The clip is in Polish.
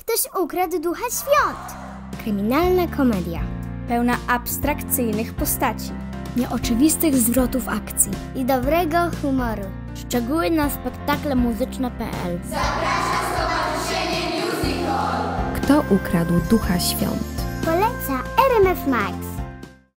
Ktoś ukradł ducha świąt. Kryminalna komedia. Pełna abstrakcyjnych postaci, nieoczywistych zwrotów akcji i dobrego humoru. Szczegóły na spektaklmuzyczne.pl. Zaprasza Stowarzyszenie Music Hall. Kto ukradł ducha świąt? Poleca RMF Max.